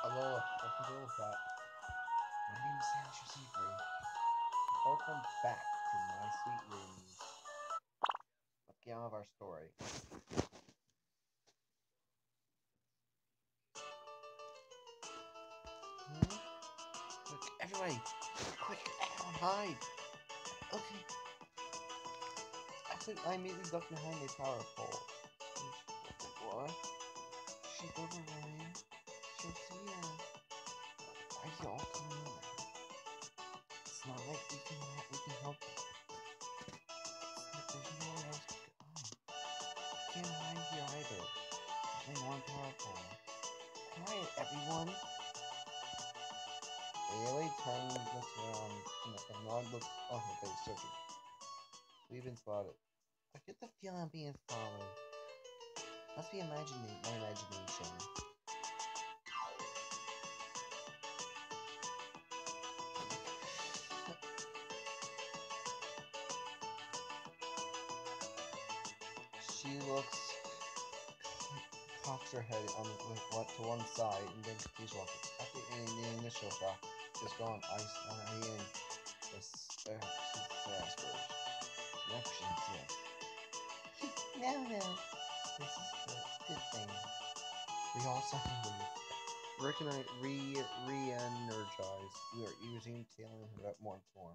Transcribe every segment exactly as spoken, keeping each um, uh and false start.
Hello, welcome to Wolfpack. My name is Sasha Seafree. Welcome back to My Sweet Roomies. Let's get on with our story. Hmm? Look, everybody, quick, everyone hide! Okay. Actually, I immediately ducked behind a power pole. What? She's over, Ryan. She'll see us. Why are you all coming over? It's not like we can, we can help you. It's not, there's nowhere else to go. Can't hide here either. There's only one power pole. Quiet, everyone! Ailey turns, looks around, and a nod looks on her face, searching. We've been spotted. I get the feeling I'm being followed. Must be imagining my imagination. She looks, cocks her head on what to one side, and then continues walking. After the initial shock is gone, I I in the aspiration. Connections, yes. No, no. This is a good thing. We all suddenly recognize, re, re-energize. We are using tailing her up more and more.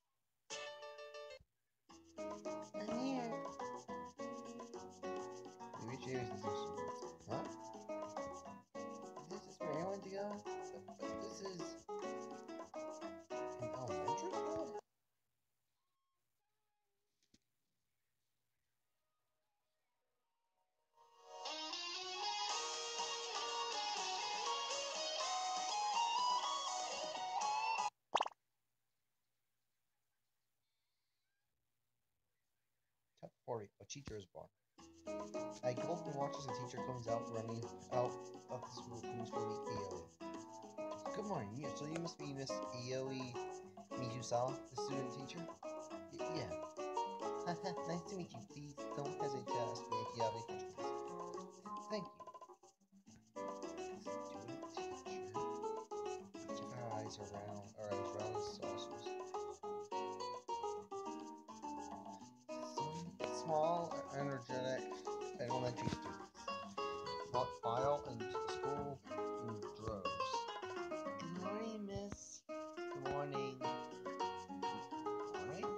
I'm here. We reach areas of this. Huh? This is where I want to go? But, but this is an elementary school? Chapter forty. A teacher is born. I gulp and watch as the teacher comes out running out of the school comes to meet Aoi. Good morning. You, so you must be Miss Aoi Mizusawa, the student teacher? Y yeah. Nice to meet you. Please don't hesitate to ask me if you have any questions. Thank you. Student teacher. Each of her eyes are round, are as round as saucers. Some small, energetic elementary students brought file into the school in droves. Good morning, miss. Good morning. Good morning?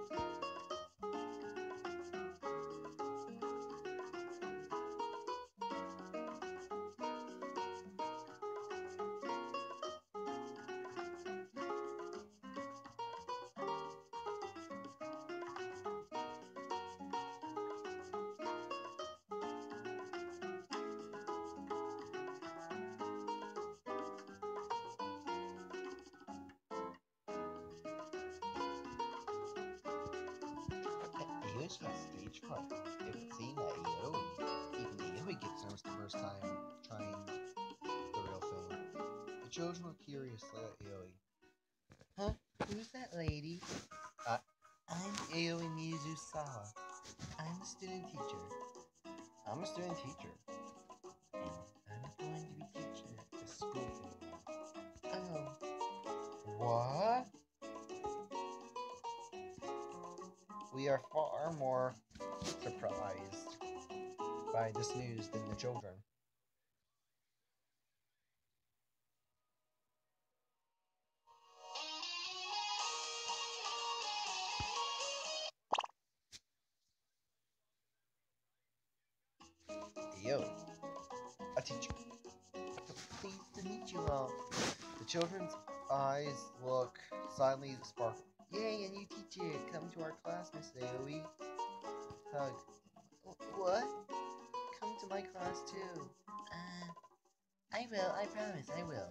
Aoi's got stage fright. It would seem that Aoi, even Aoi gets nervous the first time trying the real thing. The children were curious at Aoi. Huh? Who's that lady? Uh, I'm Aoi Mizusawa. I'm a student teacher. I'm a student teacher. And I'm going to be teaching at this school for a while. Oh. What? We are far more surprised by this news than the children. Yo, a teacher. Pleased to meet you all. The children's eyes look silently sparkle. Yay, a new teacher! Come to our class, Miss Aoi. Hug. What? Come to my class too. Uh, I will, I promise, I will.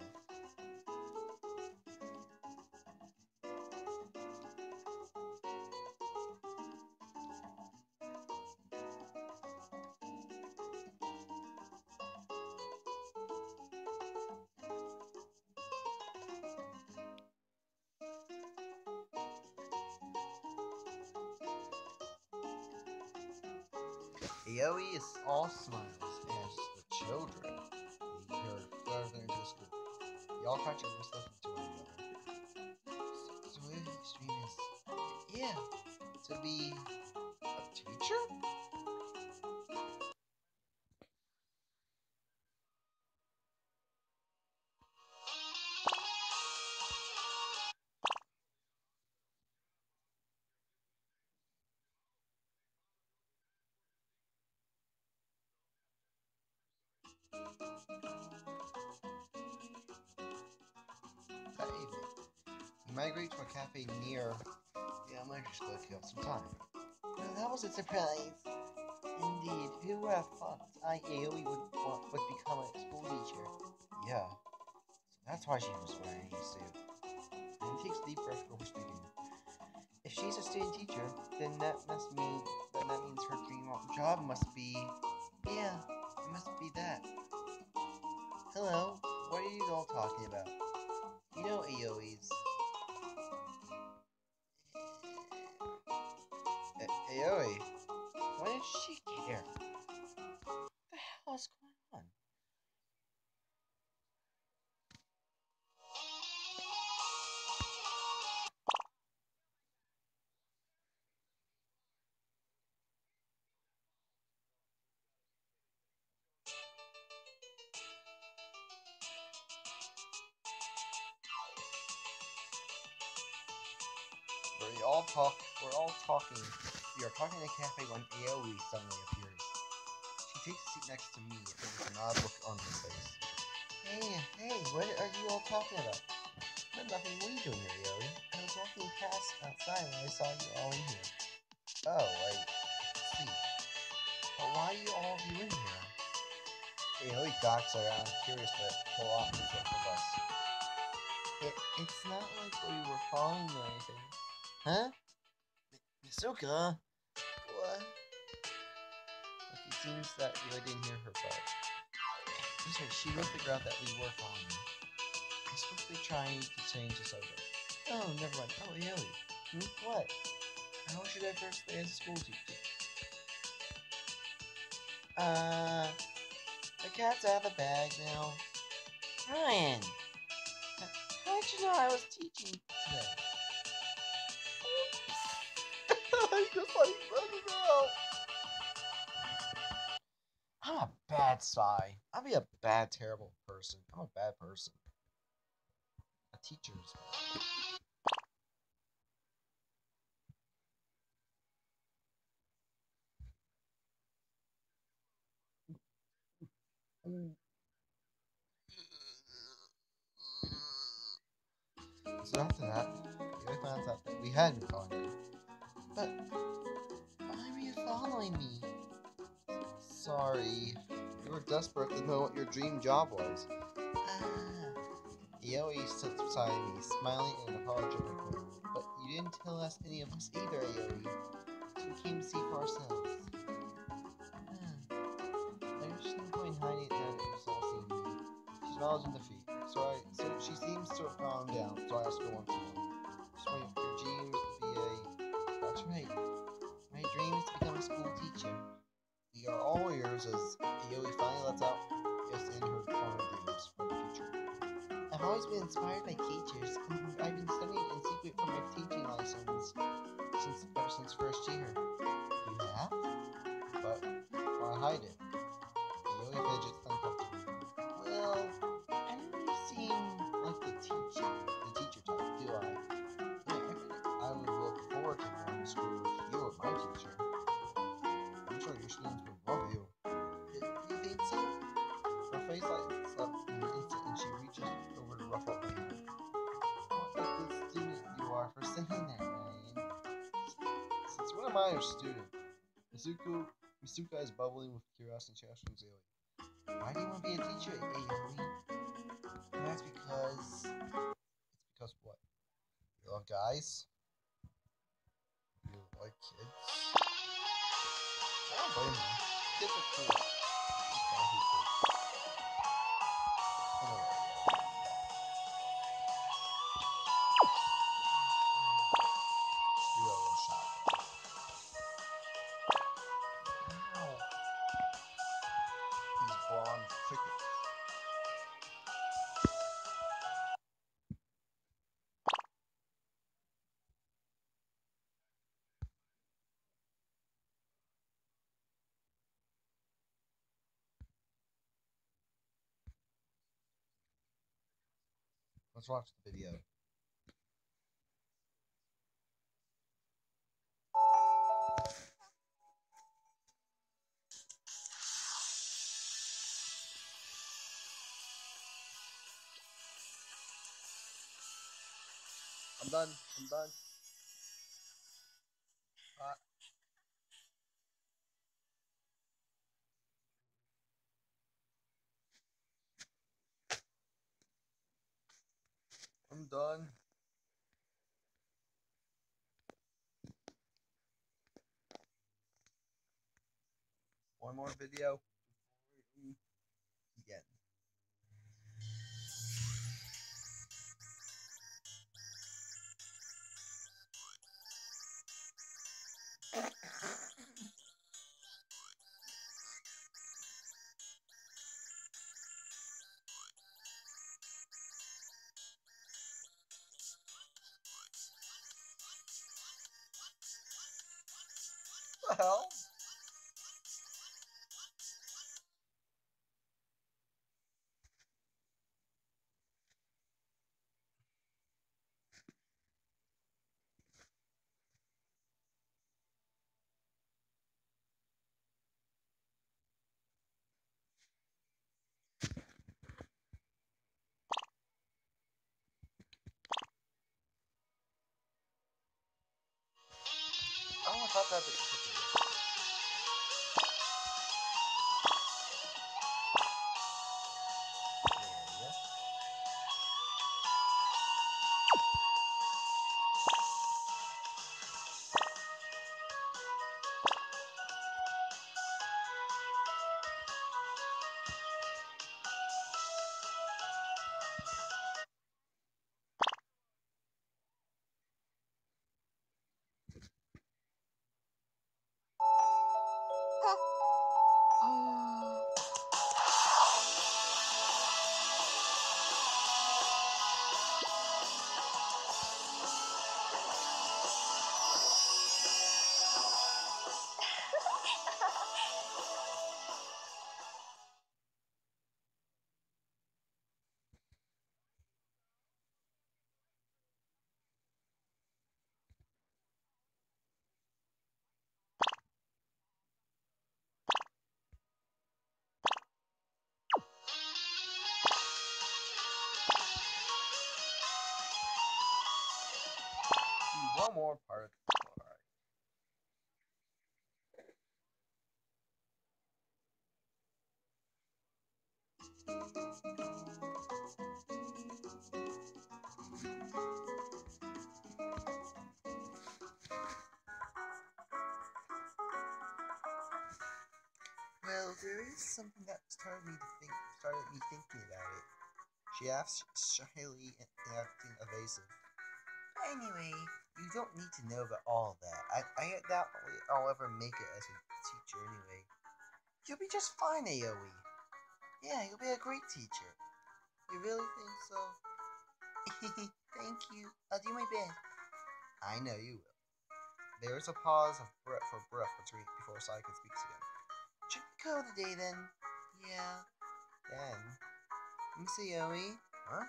Aoi is all smiles as the children lead her further into the school. all practically just listen to one another. So, so Aoi's dream is, yeah, to be a teacher? That evening, you migrate to a cafe near the elementary school to kill some time. Well, that was a surprise. Indeed, who would have thought I, Aoi, would, want, would become a school teacher? Yeah, so that's why she was wearing a suit. And takes a deep breath before speaking. If she's a student teacher, then that must mean then that means her dream job must be. Yeah, it must be that. Hello, what are you all talking about? You know Aoi's. A- Aoi, When did she get here? What the hell is going on? we all talk. We're all talking. We are talking in a cafe when Aoi suddenly appears. She takes a seat next to me and with an odd look on her face. Hey, hey, what are you all talking about? But nothing. What are you doing here, Aoi? I was walking past outside when I saw you all in here. Oh, I see. But why are you all of you in here? Aoi gawks around, curious but pull off the front of us. It, it's not like we were following you or anything. Huh? Misuka? What? Like it seems that Aoi didn't hear her, but that's right, she will figure out that we were following her. I swiftly trying to change the subject. Oh, never mind. Oh, Aoi. Hmm? What? How should I first day as a school teacher? Uh, the cat's out of the bag now. Ryan! How did you know I was teaching today? I just like let it out. I'm a bad spy. I'll be a bad, terrible person. I'm a bad person. A teacher's bad. So after that, we found out that we had been following her. But why were you following me? Sorry. You were desperate to know what your dream job was. Ah, Aoi sits beside me, smiling in an apologetic way. But you didn't tell us any of us either, Aoi. so we came to see for ourselves. Ah, There's just no point in hiding it now that you've all seen me. She smiles in defeat. So I, so she seems to have calmed down. So I ask her once more. So your dream is to be a. That's right. my dream is to become a school teacher. We are all ears as Aoi finally lets out us in her fond dreams for the future. I've always been inspired by teachers. I've been studying in secret for my teaching license since ever since first year. You have? But why hide it? Aoi fidgets uncomfortably. Well, I don't really seem Like the teaching, the teacher type, do I? Yeah, I think I would look forward to going to school if you were my teacher. I'm sure your students would love you. Do you think so? Her face lights up in an instant and she reaches over to ruffle up my hair. What a good student you are for saying that, Ryan. Since when am I your student? Misuko, Misuka is bubbling with curiosity and she asks Aoi. Why do you want to be a teacher, Aoi? And that's because... It's because what? You love guys? You like kids? I don't blame her. Kids are cool. She's kind of cool. Anyway, we got a little shot. Ow. These blonde crickets. Let's watch the video. I'm done. I'm done. Uh, I'm done. One more video. Again. What the hell? Oh, I thought that was. One more part. Alright. Well, there is something that started me to think. Started me thinking about it. She asked, shyly acting evasive. Anyway, you don't need to know about all that. I, I doubt I'll ever make it as a teacher anyway. You'll be just fine, Aoi. Yeah, you'll be a great teacher. You really think so? Thank you. I'll do my best. I know you will. There is a pause of breath for breath between before Sayaka speaks again. Should we go today then? Yeah. Then, Miss Aoi? Huh?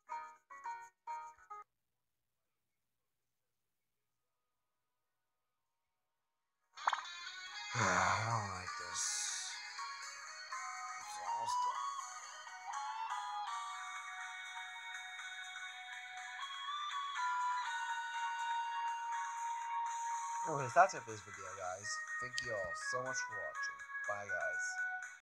I don't like this. It's almost done. Anyways, that's it for this video, guys. Thank you all so much for watching. Bye, guys.